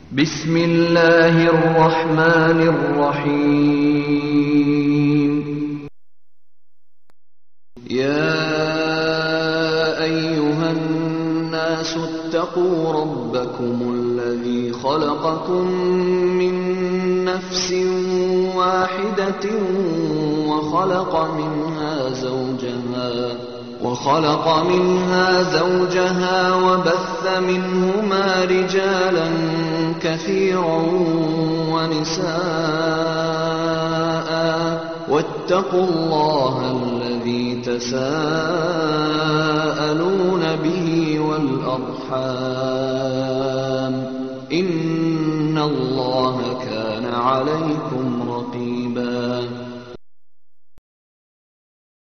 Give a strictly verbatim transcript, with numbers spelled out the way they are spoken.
بسم الله الرحمن الرحيم. يا أيها الناس اتقوا ربكم الذي خلقكم من نفس واحدة وخلق منها زوجها وخلق منها زوجها وبث منهما رجالا كثيرا ونساء واتقوا الله الذي تساءلون به والأرحام إن الله كان عليكم